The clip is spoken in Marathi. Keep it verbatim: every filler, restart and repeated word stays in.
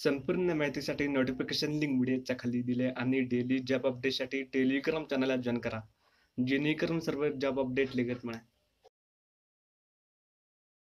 संपूर्ण माहितीसाठी नोटिफिकेशन लिंक व्हिडिओच्या खाली दिले आणि डेली जॉब अपडेटसाठी टेलिग्राम चॅनलला जॉईन करा, जेणेकरून सर्व जॉब अपडेट लगेच मिळेल.